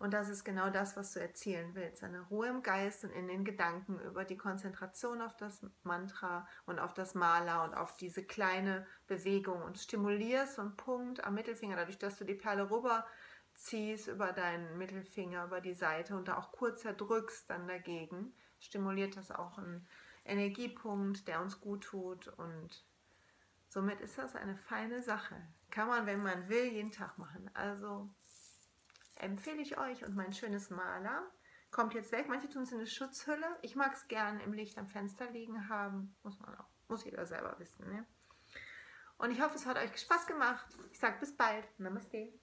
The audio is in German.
Und das ist genau das, was du erzielen willst. Eine Ruhe im Geist und in den Gedanken über die Konzentration auf das Mantra und auf das Mala und auf diese kleine Bewegung und stimulierst so einen Punkt am Mittelfinger, dadurch, dass du die Perle rüber ziehst über deinen Mittelfinger, über die Seite und da auch kurz erdrückst dann dagegen, stimuliert das auch einen Energiepunkt, der uns gut tut, und somit ist das eine feine Sache. Kann man, wenn man will, jeden Tag machen. Also empfehle ich euch, und mein schönes Mala kommt jetzt weg. Manche tun es in eine Schutzhülle. Ich mag es gerne im Licht am Fenster liegen haben. Muss jeder selber wissen. Ne? Und ich hoffe, es hat euch Spaß gemacht. Ich sage bis bald. Namaste.